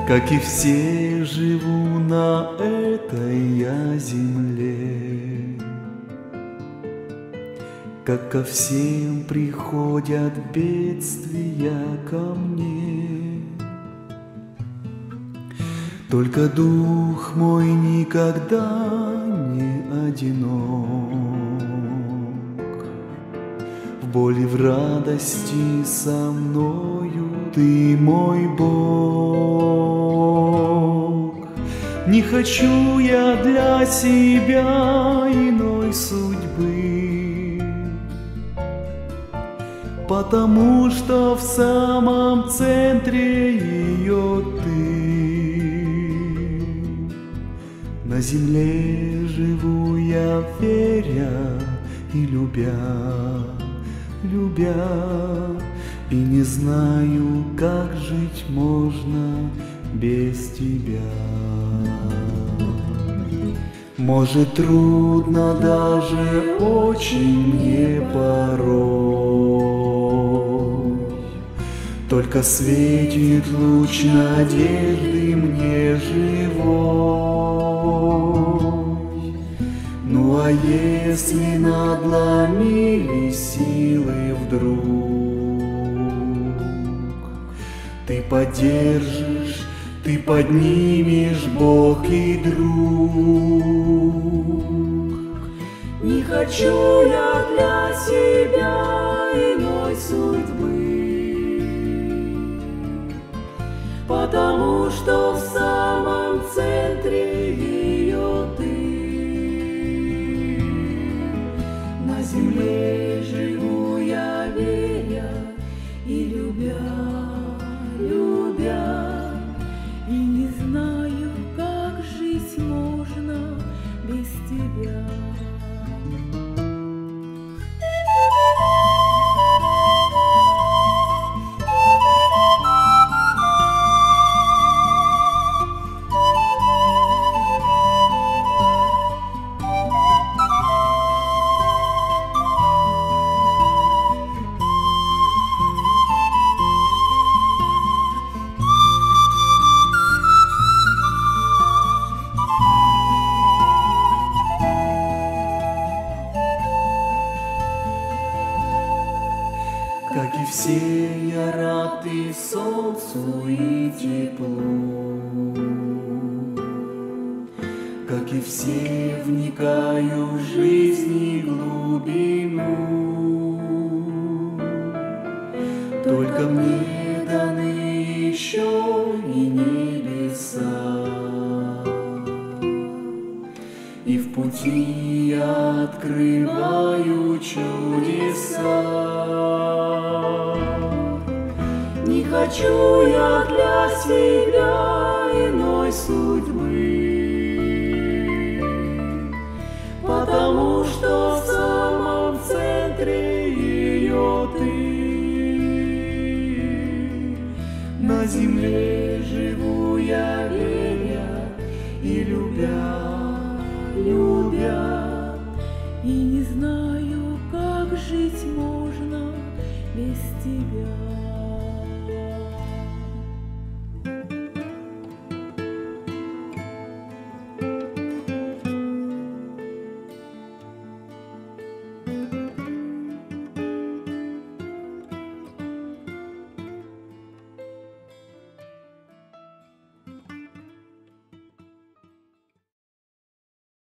Как и все, живу на этой я земле. Как ко всем приходят бедствия ко мне, только дух мой никогда не одинок. В боли, в радости со мною ты мой Бог. Не хочу я для себя иной судьбы, потому что в самом центре ее ты. На земле живу я, веря и любя, и не знаю, как жить можно без тебя. Может, трудно даже очень мне порой, только светит луч надежды мне живой. Ну а если надломились силы вдруг, ты поддержишь, ты поднимешь, Бог и друг. Не хочу я для себя иной судьбы, потому что в самом центре ее ты. На земле живу я, веря и любя, и не знаю, как жить можно без тебя. Как и все, я рад и солнцу, и теплу. Как и все, вникаю в жизни глубину. Только мне даны еще и небеса, и в пути я открываю чудеса. Не хочу я для себя иной судьбы, потому что в самом центре ее ты. На земле живу я, веря и любя, и не знаю, как жить можно без тебя.